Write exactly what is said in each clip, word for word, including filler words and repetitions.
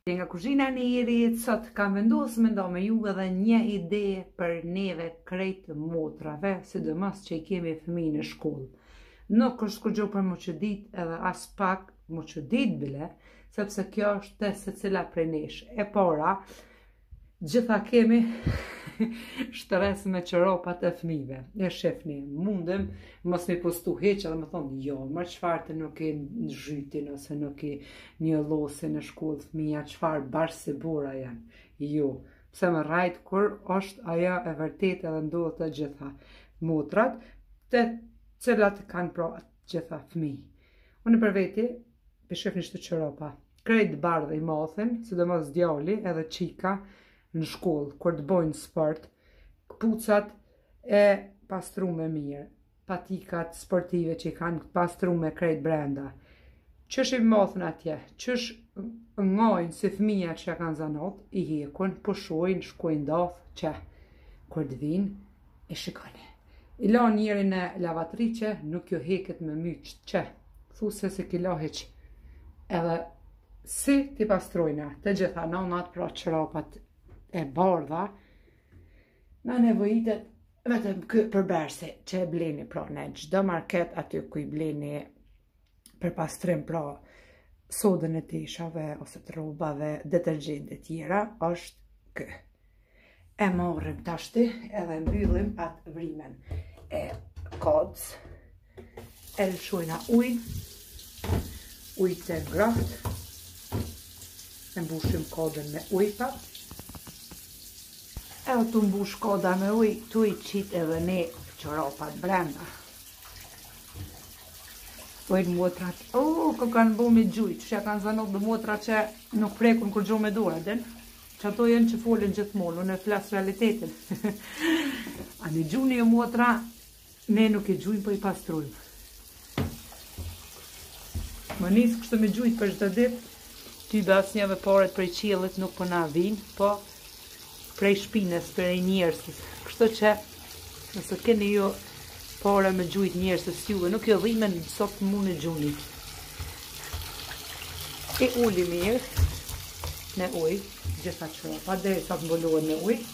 Nga kuzhina e Irit, sot kam vendosur me nda me ju edhe një ide për neve krejt motrave, sidomos që i kemi fëmijë në shkollë. Nuk është kurrë për mu çudit edhe as pak mu çudit bile, sepse kjo është te secila prej nesh. E para, gjitha kemi shtres me çoropat e fëmijëve. E shefni, mundem mos mi postu heq edhe me thonë, jo, më çfarë të nuk e në zhytin ose nuk e një llose në shkollë fëmija, çfarë bashkë se bora janë. Jo, pse më rajt kur është ajo e vërtet edhe ndodhë të gjitha motrat, të cilat kanë pra gjitha fëmijë. Unë për veti, për shefni shtë çoropa, krejt bardhë i mathen, sidomos djali edhe qika, në shkollë, kur të bojnë sport, këpucat e pastrume mirë, patikat sportive që i kanë pastrume krejt brenda. Qësh i mathën atje, qësh ngajnë si fëmija që kanë zanot, i hekun, pushojnë, shkojnë dafë, që kur të vinë, e shikoni. I la njeri në lavatriqe, nuk jo heket me myqë, që thu se se ki la heq. Edhe si ti pastrojnë, të gjitha nonat pra çoropat e bardha, na nevojitet vetëm kë përberse që e bleni pra në çdo market aty ku i bleni për pastrim pra sodën e teshave ose të rrobave, detergjente tjera, është kë. E marrim tashti edhe mbyllim atë vrimen e kodës, e lëshojna ujë, ujë të ngrohtë, e mbushim kodën me ujë pak. Edhe të mbush koda me ujë, tu i qit edhe ne çoropat brenda. Pojnë motrat, o, kë kanë bo me gjujt, që kanë zanot dhe motra që nuk prekun kur gjo me dora, den? Që ato jenë që folin gjithmonë, unë e flas realitetin. A një gjuni e motra, ne nuk e gjujnë, po i pastrujmë. Më nisë kështë me gjujt për çdo ditë, ty be asnjëve paret prej qiellit nuk po na vinë, po prej shpines, prej njerësit. Kështu që, nëse keni jo pare me gjujt njerësit s'juve, nuk jo dhimen sot mund e gjuni. E uli mirë në ujë, gjitha çoropa, deri sa të mbuluhen në ujë.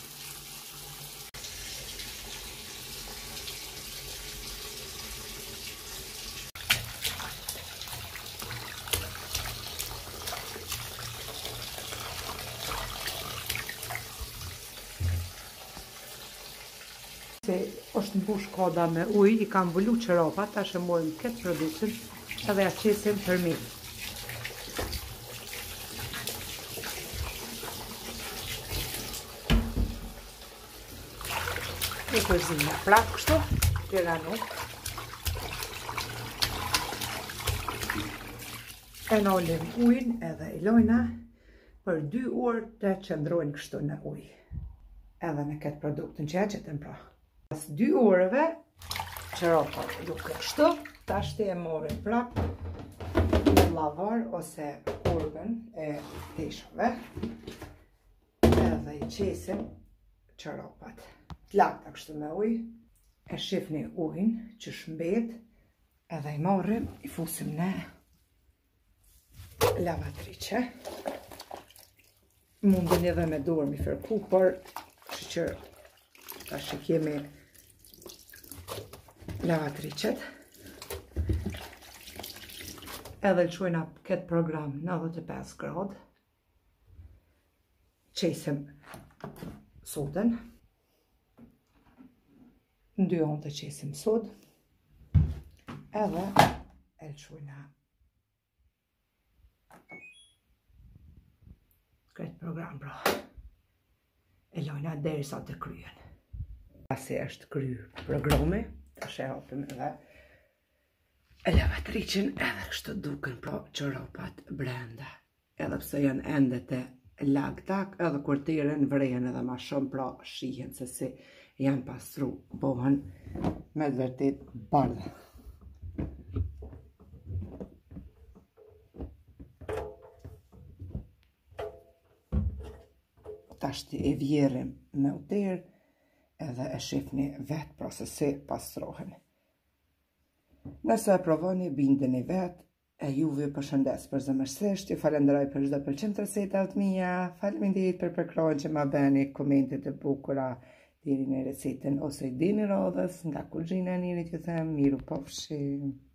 Se është mbush koda me ujë, i kam mbulu çoropat, tash e morëm këtë produktin edhe ja qesim për mirë. E përzimë prap kështu, tjera nuk. E nolim ujën edhe i lojna për dy orë të qëndrojnë kështu në ujë. Edhe në këtë produktin që e qëtëm pra. Pas dy orëve, çoropat duke kështu, tashti e morim prap në llavar ose hurgën e teshave, edhe i qesim çoropat. T'lakta kështu me ujë, e shifni ujin që shmbet, edhe i marrim, i fusim në lavatriqe. Mundin edhe me dorë mi fërku, por që tash që kemi lavatriqet, edhe lëshojna këtë program nëntëdhjetë e pesë gradë, qesim sodën, në dy anë të qesim sodë, edhe e lëshojna këtë program pra, e lojna deri sa të kryen. Pasi është kry programi, të shë hapim edhe lavatriqen edhe kështu duken pra çoropat brenda. Edhe pse janë ende të lagtak, edhe kur tiren vrejen edhe ma shumë pra shihen se si janë pastru, bohen me të vërtet bardhë. Tashti e vjerim në uterë, edhe e shifni vetë pra se si pastrohen. Nëse e provoni, bindeni vetë, E juve përshëndes për zëmërsisht, ju falenderoj për çdo pëlqim të recetat mia, faleminderit për përkrojnë që ma bëni komentet e bukura deri në recetën ose i dini rodhës nga kuzhina e Nirit, ju them miru pofshim.